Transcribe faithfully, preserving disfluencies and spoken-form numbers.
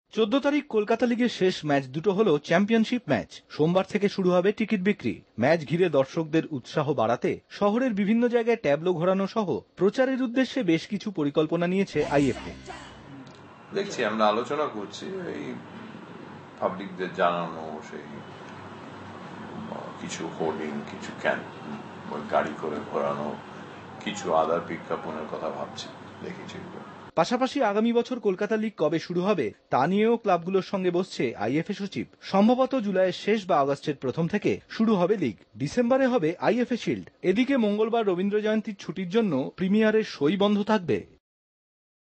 চোদ্দ তারিখ কলকাতা লিগের শেষ ম্যাচ দুটো হলো চ্যাম্পিয়নশিপ ম্যাচ। সোমবার থেকে শুরু হবে টিকিট বিক্রি। ম্যাচ ঘিরে দর্শকদের উৎসাহ বাড়াতে শহরের বিভিন্ন জায়গায় ট্যাবলো ঘোরানো সহ প্রচারের উদ্দেশ্যে বেশ কিছু পরিকল্পনা নিয়েছে আইএফএ। দেখছি, আমরা আলোচনা করছি এই পাবলিকদের জানানো, সেই কিছু হোর্ডিং, কিছু ক্যান গাড়ি করে ঘোরানো, কিছু আদার বিজ্ঞাপনের কথা ভাবছি, দেখেছি। পাশাপাশি আগামী বছর কলকাতা লিগ কবে শুরু হবে তা নিয়েও ক্লাবগুলোর সঙ্গে বসছে আইএফএ সচিব। সম্ভবত জুলাইয়ের শেষ বা আগস্টের প্রথম থেকে শুরু হবে লিগ। ডিসেম্বরে হবে আইএফএ শিল্ড। এদিকে মঙ্গলবার রবীন্দ্র জয়ন্তীর ছুটির জন্য প্রিমিয়ারের সই বন্ধ থাকবে।